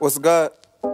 What's good?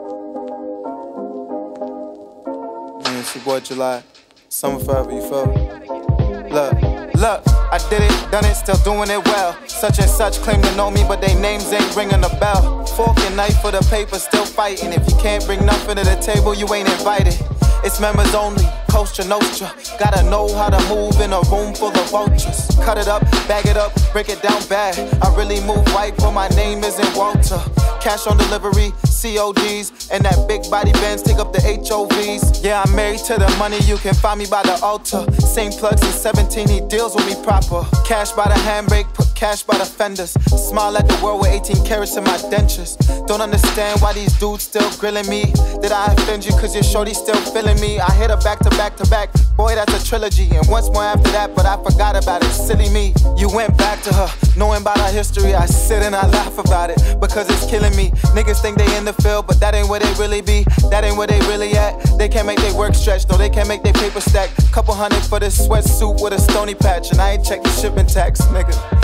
Man, it's your boy July. Summer forever, you feel me? Look, I did it, done it, still doing it well. Such and such claim to know me, but they names ain't ringing a bell. Fork and knife for the paper, still fighting. If you can't bring nothing to the table, you ain't invited. It's members only, Costa Nostra. Gotta know how to move in a room full of vultures. Cut it up, bag it up, break it down bad. I really move white, but my name isn't Walter. Cash on delivery, CODs, and that big body Benz take up the HOVs. Yeah, I'm married to the money, you can find me by the altar. Same plug since 17, he deals with me proper. Cash by the handbrake, put cash by the fenders. Smile at the world with 18 carats in my dentures. Don't understand why these dudes still grilling me. Did I offend you cause your shorty still feeling me? I hit her back to back to back, boy that's a trilogy. And once more after that, but I forgot about it, silly me. You went back to her, knowing about our history. I sit and I laugh about it, because it's killing me. Niggas think they in the field, but that ain't where they really be. That ain't where they really at. They can't make their work stretch, no they can't make their paper stack. Couple hundred for this sweatsuit with a stony patch, and I ain't checked the shipping tax, nigga.